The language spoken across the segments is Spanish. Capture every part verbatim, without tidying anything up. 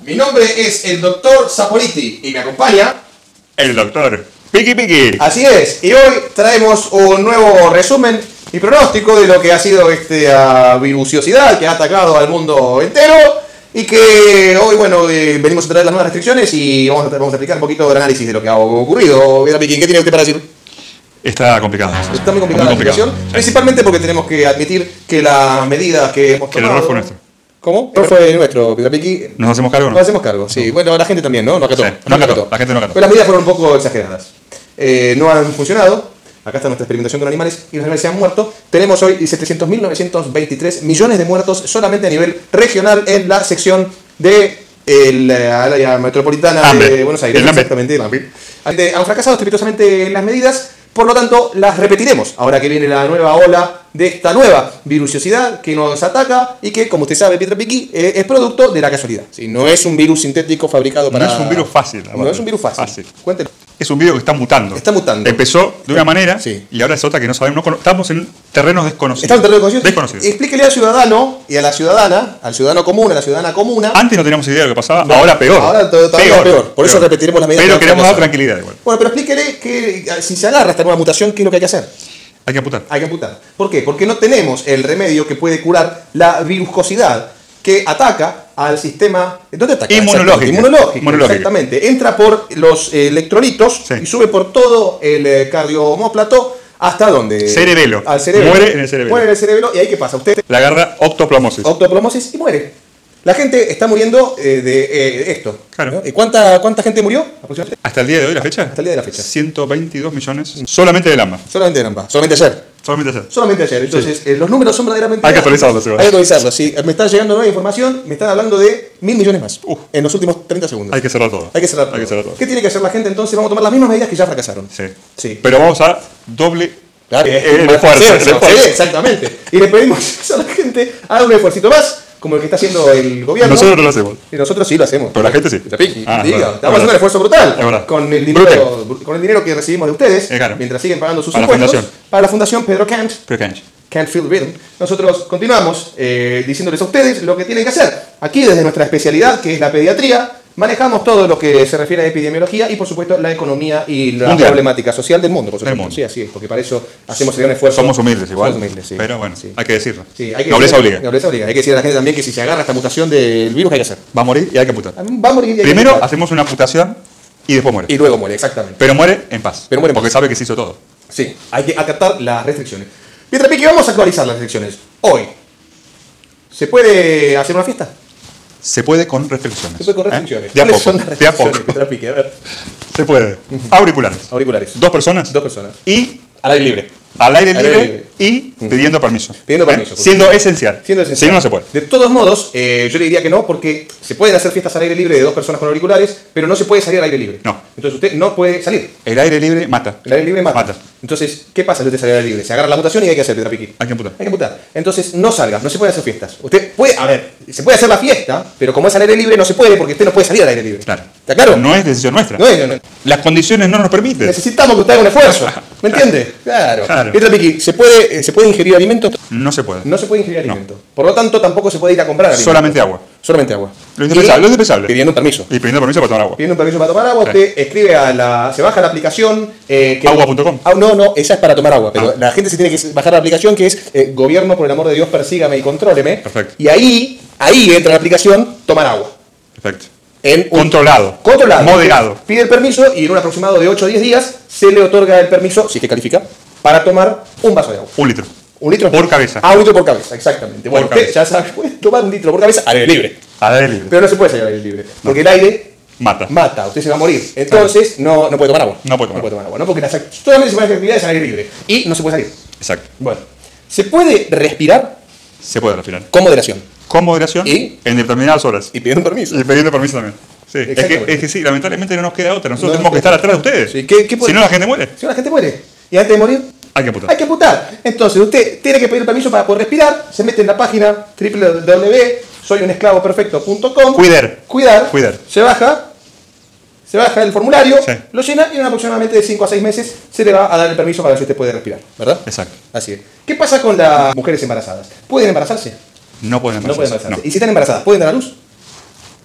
Mi nombre es el doctor Saporiti y me acompaña el doctor Piki Piki. Así es, y hoy traemos un nuevo resumen y pronóstico de lo que ha sido esta viruciosidad que ha atacado al mundo entero y que hoy, bueno, eh, venimos a traer las nuevas restricciones y vamos a, vamos a explicar un poquito del análisis de lo que ha ocurrido. Piki, ¿qué tiene usted para decir? Está complicado. Está muy complicada la situación, sí. Principalmente porque tenemos que admitir que las medidas que hemos tomado... Que el error fue nuestro. ¿Cómo? El error fue nuestro, Piki. ¿Nos hacemos cargo o no? Nos hacemos cargo, sí. Bueno, la gente también, ¿no? No acató. Sí, no acató. La gente no acató. Pero las medidas fueron un poco exageradas. Eh, no han funcionado. Acá está nuestra experimentación con animales y los animales se han muerto. Tenemos hoy setecientos mil novecientos veintitrés millones de muertos solamente a nivel regional en la sección de el, la área metropolitana Hambre. de Buenos Aires. El Exactamente, el Hambre. Han fracasado estrepitosamente las medidas. Por lo tanto, las repetiremos ahora que viene la nueva ola de esta nueva viruciosidad que nos ataca y que, como usted sabe, Pietro Piki, eh, es producto de la casualidad. ¿Sí? No es un virus sintético fabricado para... No es un virus fácil. No aparte. es un virus fácil. fácil. Cuéntelo. Es un virus que está mutando. Está mutando. Empezó de una manera sí. y ahora es otra que no sabemos. No, estamos en terrenos desconocidos. Estamos en terrenos desconocidos. desconocidos. Explíquele al ciudadano y a la ciudadana, al ciudadano común, a la ciudadana comuna. Antes no teníamos idea de lo que pasaba, no, ahora peor. Ahora todavía peor. peor. Por peor. eso repetiremos las medidas. Pero queremos dar tranquilidad igual. Bueno, pero explíquele que si se agarra esta nueva mutación, ¿qué es lo que hay que hacer? Hay que amputar. Hay que amputar. ¿Por qué? Porque no tenemos el remedio que puede curar la viruscosidad que ataca al sistema... ¿Dónde ataca? Inmunológico. Inmunológico, Inmunológico. Exactamente. Entra por los eh, electrolitos sí. y sube por todo el eh, cardiomóplato hasta donde... Cerebelo. Al cerebelo. Muere en el cerebelo. Muere en el cerebelo y ahí ¿qué pasa? Usted... Le agarra octoplomosis. Octoplomosis y muere. La gente está muriendo eh, de eh, esto. Claro. ¿No? ¿Y cuánta, cuánta gente murió? Aproximadamente. ¿Hasta el día de hoy la fecha? Hasta el día de la fecha. ciento veintidós millones. Solamente del AMBA. Solamente del AMBA. Solamente ayer. Solamente ayer. Solamente ayer. Entonces, sí. eh, los números son verdaderamente... Hay que actualizarlos. Hay que actualizarlos, sí. Me está llegando nueva información. Me están hablando de mil millones más. Uh, en los últimos treinta segundos. Hay que cerrar todo. Hay que cerrar todo. Hay que cerrar todo. ¿Qué tiene que hacer la gente entonces? Vamos a tomar las mismas medidas que ya fracasaron. Sí. sí. Pero vamos a doble... Claro, eh, eh, de fuerza. Sí, sí, exactamente. Y le pedimos a la gente haga un esfuerzo más, como el que está haciendo el gobierno. Nosotros no lo hacemos. Y nosotros sí lo hacemos. Pero la gente sí. Piki, ah, diga, verdad, estamos haciendo un esfuerzo brutal con el, dinero, con el dinero que recibimos de ustedes, eh, claro. mientras siguen pagando sus para impuestos. La fundación. Para la Fundación Pedro Kant. Pedro Kant. Can't Feel Rhythm. Nosotros continuamos eh, diciéndoles a ustedes lo que tienen que hacer. Aquí, desde nuestra especialidad, que es la pediatría, manejamos todo lo que se refiere a epidemiología y, por supuesto, la economía y la Mundial. problemática social del mundo, por supuesto. Del mundo. Sí, así es, porque para eso hacemos el gran esfuerzo. Somos humildes igual. Somos humildes, sí. Pero bueno, sí. hay que decirlo. Sí, hay que nobleza decir, obliga. Nobleza obliga. Hay que decir a la gente también que si se agarra esta mutación del virus, ¿qué hay que hacer? Va a morir y hay que amputar. Va a morir y hay que Primero amputar. hacemos una amputación y después muere. Y luego muere, exactamente. Pero muere en paz. Pero muere en porque paz. sabe que se hizo todo. Sí, hay que acatar las restricciones. Pietro Piki, vamos a actualizar las restricciones. Hoy, ¿se puede hacer una fiesta? Se puede con restricciones. Se puede con restricciones. ¿Eh? De a ¿Cuáles poco. son las De a restricciones, poco. Pietro Piki? A ver. Se puede. Auriculares. Auriculares. Dos personas. Dos personas. Y al aire libre. Al aire Al libre, aire libre. y pidiendo permiso. Pidiendo permiso. ¿Eh? Siendo esencial. Siendo esencial. Si no, no se puede. De todos modos, eh, yo le diría que no, porque se pueden hacer fiestas al aire libre de dos personas con auriculares, pero no se puede salir al aire libre. No. Entonces usted no puede salir. El aire libre mata. El aire libre mata. Mata. Entonces, ¿qué pasa si usted sale al aire libre? Se agarra la mutación y hay que hacer, Pietro Piki. Hay que amputar. Hay que amputar. Entonces, no salga, no se puede hacer fiestas. Usted puede, a ver, se puede hacer la fiesta, pero como es al aire libre no se puede porque usted no puede salir al aire libre. Claro. ¿Está claro? No es decisión nuestra. No es, no es. Las condiciones no nos permiten. Necesitamos que usted haga un esfuerzo. ¿Me entiende? Claro. Claro. Pietro Piki, ¿se puede, ¿se puede ingerir alimento? No se puede. No se puede ingerir No. alimento. Por lo tanto, tampoco se puede ir a comprar alimento. Solamente agua. Solamente agua. Lo indispensable, lo indispensable. Pidiendo un permiso. Y pidiendo permiso para tomar agua. Pidiendo un permiso para tomar agua, Sí. usted escribe a la... Se baja la aplicación... Eh, que- agua punto com. Ah, no, no, esa es para tomar agua, pero Ah. la gente se tiene que bajar la aplicación que es eh, Gobierno, por el amor de Dios, persígame y contróleme. Perfecto. Y ahí, ahí entra la aplicación tomar agua. Perfecto. En un- Controlado. Controlado. Moderado. Pide el permiso y en un aproximado de ocho o diez días se le otorga el permiso, si que califica, para tomar un vaso de agua. Un litro. Un litro Por cabeza. Ah, un litro por cabeza, exactamente. Bueno, Por usted ya sabe, puede tomar un litro por cabeza al aire libre. Al aire libre. Pero no se puede salir al aire libre. Porque el aire Mata. mata, usted se va a morir. Entonces, no, no puede tomar agua. No puede tomar. No puede tomar agua, ¿no? Porque las, solamente se pueden hacer actividades al aire libre. Y no se puede salir. Exacto. Bueno, ¿se puede respirar Se puede respirar. con moderación? Con moderación ¿Y? en determinadas horas. Y pidiendo permiso. Y pidiendo permiso también. Sí. Es que, Exactamente. es que sí, lamentablemente no nos queda otra. Nosotros No tenemos que nos queda estar atrás de ustedes. Sí, ¿qué- qué puede- Si no, la gente muere. Si no, la gente muere. Y antes de morir, Hay que amputar. hay que amputar. Entonces, usted tiene que pedir permiso para poder respirar. Se mete en la página doble u doble u doble u punto soy un esclavo perfecto punto com. Cuidar. Cuidar. Cuidar. Se baja. Se baja el formulario, Sí. lo llena y en aproximadamente de cinco a seis meses se le va a dar el permiso para ver si usted puede respirar, ¿verdad? Exacto. Así es. ¿Qué pasa con las mujeres embarazadas? ¿Pueden embarazarse? No pueden No pueden embarazarse. embarazarse. ¿Y si están embarazadas, pueden dar a luz?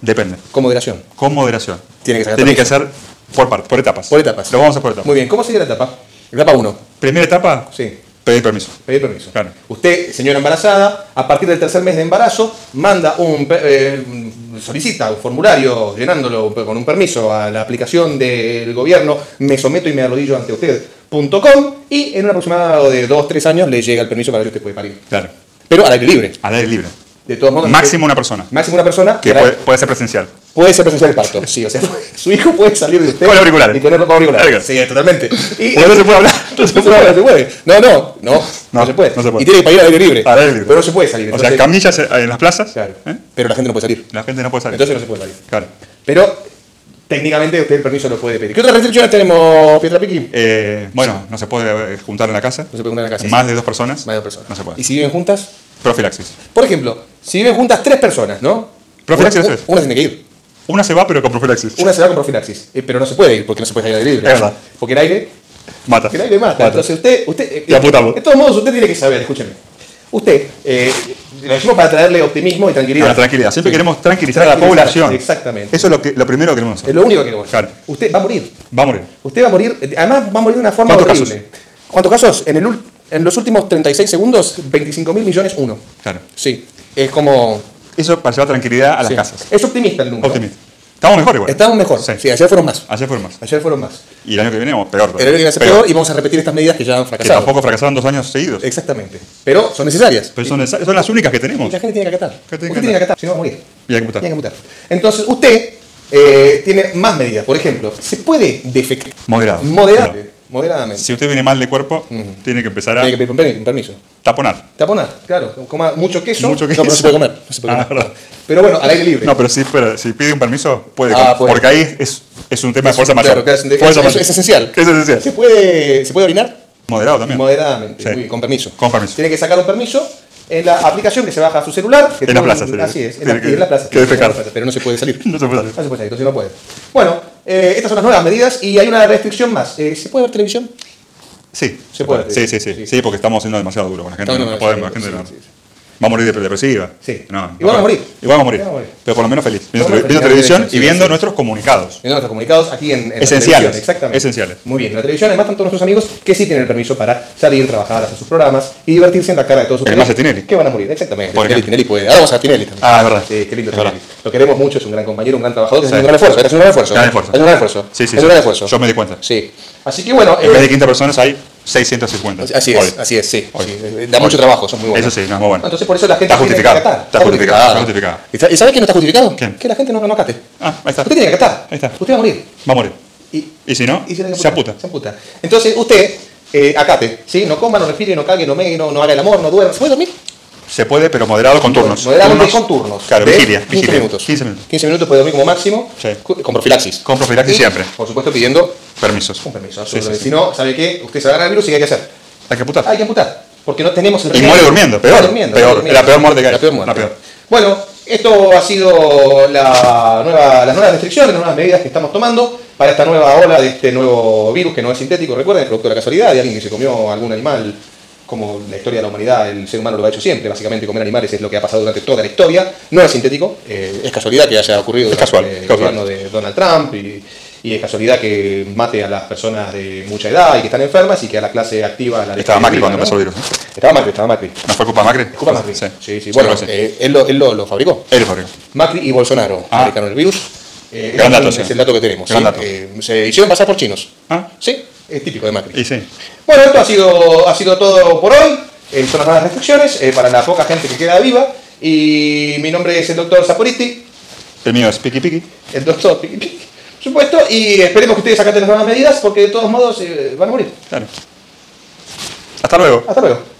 Depende. Con moderación. Con moderación. Tiene que sacar Tiene que permiso. ser por parte, por etapas. Por etapas. Lo vamos a hacer por etapas. Muy bien. ¿Cómo sería la etapa? Etapa uno. Primera etapa, Sí. pedir permiso. Pedir permiso. Claro. Usted, señora embarazada, a partir del tercer mes de embarazo, manda un pe- eh, solicita un formulario llenándolo con un permiso a la aplicación del gobierno me someto y me arrodillo ante usted punto com y en un aproximado de dos tres años le llega el permiso para que usted puede parir. Claro. Pero al aire libre. Al aire libre. De todos modos. Máximo una persona. Máximo una persona Que para- puede, puede ser presencial. Puede ser presencial el parto, sí, o sea, su hijo puede salir de usted Con auriculares. y tenerlo con auriculares. Claro. Sí, totalmente. Y, Porque no se puede hablar. No se puede, no se puede. No, no, no, no, No, se puede. no se puede. Y tiene que parir al aire libre. Al aire libre. Pero no se puede salir. O sea, entonces- camillas en las plazas. Claro. ¿eh? Pero la gente no puede salir. La gente no puede salir. Entonces no se puede salir. Claro. Pero técnicamente usted el permiso lo puede pedir. ¿Qué otras restricciones tenemos, Pietra Piqui? Eh, bueno, no se puede juntar en la casa. No se puede juntar en la casa. Más de dos personas. Más de dos personas. No se puede. ¿Y si viven juntas? Profilaxis. Por ejemplo, si viven juntas tres personas, ¿no? Profilaxis Una, es. una tiene que ir. Una se va, pero con profilaxis. Una se va con profilaxis. Eh, pero no se puede ir porque no se puede salir al aire libre. Es verdad. Porque el aire Mata. Que el aire mata. Entonces usted, usted eh, Y apuntamos. de todos modos, usted tiene que saber, escúcheme. Usted, eh, lo decimos para traerle optimismo y tranquilidad. Ah, tranquilidad. Siempre Sí. queremos tranquilizar a la Tranquilizar, población. exactamente. Eso es lo, que, lo primero que queremos hacer. Es lo único que queremos. Claro. Usted va a morir. Va a morir. Usted va a morir, eh, además va a morir de una forma ¿Cuántos horrible. ¿Cuántos casos? En, el, ul- en los últimos treinta y seis segundos, veinticinco mil millones, uno. Claro. Sí, es como... Eso para llevar tranquilidad a las sí. casas. Es optimista el número. Optimista. Estamos mejor igual. Estamos mejor. Sí. Sí, ayer fueron más. Ayer fueron más. Ayer fueron más. Y el año que viene vamos peor. El año que viene va a ser peor y vamos a repetir estas medidas que ya han Que fracasado. tampoco fracasaron dos años seguidos. Exactamente. Pero son necesarias. Pero son, necesarias- son las únicas que Y tenemos. la gente tiene que acatar. Que tiene Usted que tiene que acatar, si no va a morir. Y hay que votar. Tiene que mutar. Entonces, usted eh, tiene más medidas. Por ejemplo, se puede defecar. Moderado. Moderado. Moderadamente. Si usted viene mal de cuerpo, Ujú. tiene que empezar a Tiene que pedir permiso. permiso. taponar. Taponar, claro. Coma mucho queso. Mucho No, pero no queso. se puede comer. No se puede Ah, comer. verdad. Pero bueno, al aire libre. No, pero si, pero si pide un permiso, puede. Ah, com- puede. Porque ahí es, es un tema de Es- fuerza mayor. claro, claro, es, es- Fuerza es- mayor. es esencial. Es esencial. ¿Se puede, ¿Se puede orinar? Moderado también. Moderadamente. Sí. Muy bien, con permiso. Con permiso. Tiene que sacar un permiso en la aplicación que se baja a su celular. Que En tiene la un- plaza, sería. Así es. En Tiene la, que- y en la plaza. que defecar. En la plaza, pero no se puede salir. No se puede salir. No se puede salir, entonces no puede. Bueno, eh, estas son las nuevas medidas y hay una restricción más. Eh, ¿Se puede ver televisión? Sí. Se puede. Sí, sí, sí. Sí. Sí, porque estamos siendo demasiado duros con la gente. No, No, no, no, podemos. sí, la gente sí, no. sí, sí. Va a morir de depresiva. Sí. No, Y vamos a no. morir. Y vamos a morir. Y vamos a morir. Pero por lo menos feliz. Viendo, Por lo tele- menos viendo feliz. televisión Sí, y viendo sí. nuestros comunicados. En nuestros comunicados aquí en, en la Esenciales. televisión, exactamente. Esenciales. Muy bien, en la televisión además están todos nuestros amigos que sí tienen el permiso para salir, trabajar, hacer sus programas y divertirse en la cara de todos ustedes. más de Tinelli. Que van a morir, exactamente. Por Tinelli, ejemplo. Tinelli puede. Ahora vamos a Tinelli también. Ah, es verdad. Sí, qué lindo Es verdad. Tinelli. Lo queremos mucho, es un gran compañero, un gran trabajador, es Sí. un gran esfuerzo, es un gran esfuerzo. Gran esfuerzo. Es un gran esfuerzo. Sí, sí, Es sí. un gran esfuerzo. Yo me di cuenta. Sí. Así que bueno, En vez de eh, quince personas hay seiscientos cincuenta. así Hoy. es, así es, sí. Hoy. sí. Eh, Da mucho trabajo, son muy buenos. Eso sí, no es muy bueno. Entonces por eso la gente Está tiene que justificado. acatar. Está justificado, está justificado. ¿Y sa- ¿Y sabe quién no está justificado? ¿Quién? Que la gente no, no acate. Ah, ahí está. Usted tiene que acatar. Ahí está. Usted va a morir. Va a morir. Y, Y si no, y tiene que se amputar, aputa. Se amputa. Entonces usted eh, acate, ¿sí? No coma, no respire, no cague, no me, no, no haga el amor, no duerma. ¿Se puede dormir? Se puede, pero moderado con turnos. Moderadamente Turnos. con turnos. Claro, de vigilia. quince vigilia. minutos. quince minutos. quince minutos puede dormir como máximo. Sí. cu- Con profilaxis. Con profilaxis Y, siempre. Por supuesto pidiendo Permisos. un permiso. Sí, absolutamente. sí, sí. Si no, ¿sabe qué? Usted se va a agarrar el virus y ¿qué hay que hacer? Hay que aputar. Hay que amputar. Porque no tenemos el Y muere durmiendo, peor, Muere durmiendo, peor. muere durmiendo. La peor muerte que hay. La peor muerte. La peor. Bueno, esto ha sido la nueva, las nuevas restricciones, las nuevas medidas que estamos tomando para esta nueva ola de este nuevo virus que no es sintético. Recuerden, producto de la casualidad de alguien que se comió algún animal, como la historia de la humanidad, el ser humano lo ha hecho siempre. Básicamente comer animales es lo que ha pasado durante toda la historia. No es sintético, eh, es casualidad que haya ocurrido Es durante casual, el casual. gobierno de Donald Trump y, y es casualidad que mate a las personas de mucha edad y que están enfermas y que a la clase activa la Estaba deje Macri viva, cuando ¿no? empezó el virus. ¿no? Estaba Macri, estaba Macri. ¿No fue culpa de Macri? Culpa Macri. Sí, Sí, sí. Bueno, Bueno, eh, él, lo, él lo, lo fabricó. Él fabricó. Macri y Bolsonaro Ah. fabricaron el virus. Eh, Gran es, dato, un- sí. es el dato que tenemos. Gran ¿sí? dato. Eh, se hicieron pasar por chinos. Ah, Sí, es típico de Macri. y sí. Bueno, esto ha sido, ha sido todo por hoy. Eh, son las nuevas restricciones eh, para la poca gente que queda viva. Y mi nombre es el doctor Saporiti, El mío es Piki Piki. el doctor Piqui Piqui, por supuesto. Y esperemos que ustedes acaten las nuevas medidas porque de todos modos eh, van a morir. Claro. Hasta luego. Hasta luego.